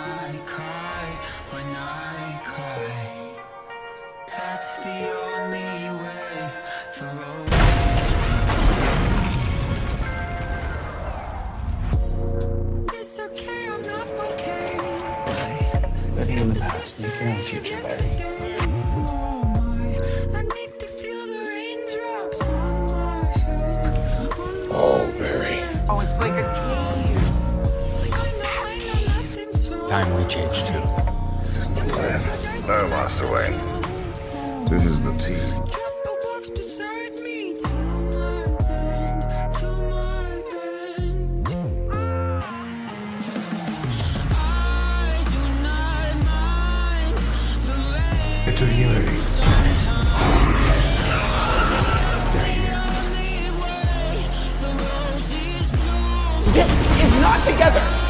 I cry, when I cry, that's the only way the road. It's okay, I'm not okay. Living in the past, make your own future, Barry. Oh, Barry. Oh, it's like a cave. Time we change too. No, Master Wayne. This is the team. It's a unity. This is not together.